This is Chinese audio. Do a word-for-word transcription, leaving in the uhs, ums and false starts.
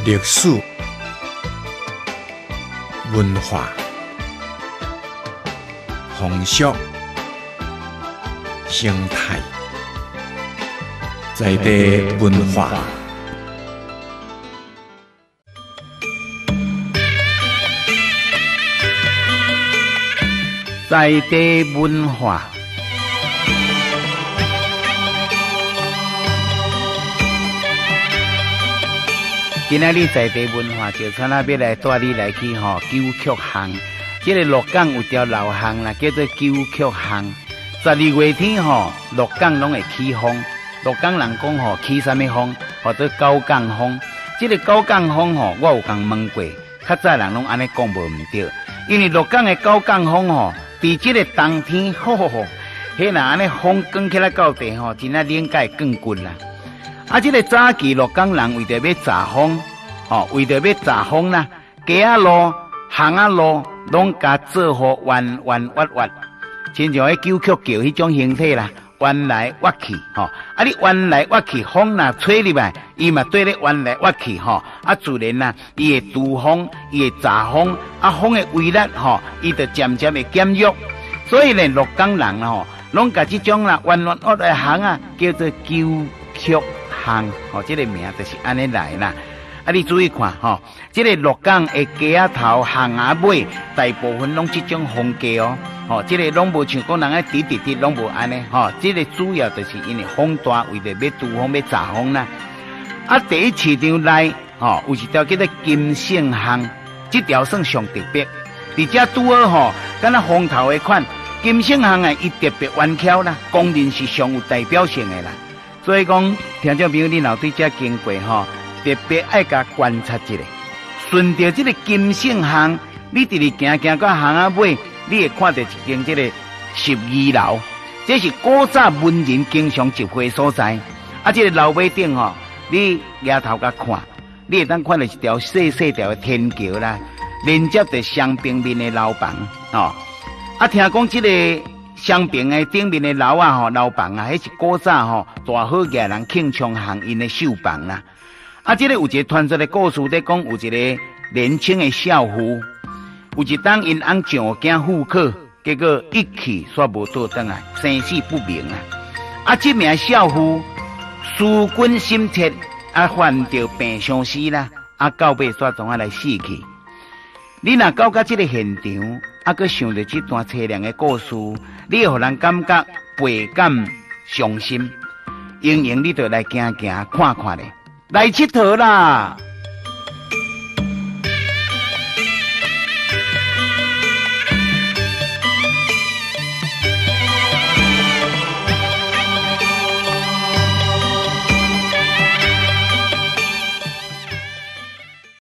历史、文化、风俗、生态、在地文化。 在地文化，今仔日在地文化就像那要来带你来去吼九曲巷。这个鹿港有条老巷啦，叫做九曲巷。十二月天吼，鹿港拢会起风。鹿港人讲吼起什么风？或者九港风。这个九港风吼，我有共问过，较早人拢安尼讲无唔对，因为鹿港的九港风吼。伫这个冬天，吼吼吼，迄若安尼风卷起来到地吼，真啊冷界更骨啦。啊，这个早期鹿港人为着要炸风，吼、哦，为着要炸风啦，街啊路、巷啊路，拢甲做好弯弯弯弯，亲像迄九曲桥迄种形体啦，弯来弯去，吼、哦。啊，你弯来弯去，风若吹入来，伊嘛对咧弯来弯去，吼、哦。啊，自然啦，伊会堵风，伊会炸风，啊，风的威力，吼、哦，伊就渐渐会减弱。所以咧，鹿港人吼，拢甲这种啦弯弯弯的巷啊，叫做九曲巷，吼、哦，这个名就是安尼来啦。啊，你注意看，吼、哦，这个鹿港的街仔头、巷仔尾，大部分拢这种风格哦，吼、哦，这个拢无像讲人啊滴滴滴拢无安尼，吼、哦，这个主要就是因为风大，为着要堵风、要炸风啦。啊，第一市场内，吼、哦，有一条叫做金盛巷，这条算上特别，而且拄好吼，敢若风头的款。金盛巷啊，伊特别弯翘啦，公认是上有代表性的啦。所以讲，听众朋友，你若对这经过吼，特别爱甲观察一下。顺着这个金盛巷，你直直行行到巷仔尾，你会看到一间这个十二楼，这是古早文人经常集会所在。啊，这个楼尾顶吼，你抬头甲看，你会当看到一条细细条的天桥啦，连接着双平面的楼房哦。啊，听讲这个双平的顶面的楼啊，吼楼房啊，迄是古早吼大好野人庆昌行因的绣房啦。啊，这个有一个传说的故事在讲，有一个年轻的少妇，有一当因翁上京赴考，结果一去煞无倒转来，生死不明啊！啊，这名少妇思君心切，啊，患着病相思啦，啊，到尾煞总啊来死去。你若到到这个现场，啊，佮想着这段凄凉的故事，你会互人感觉倍感伤心。盈盈，你就来行行看看咧，来佚佗啦！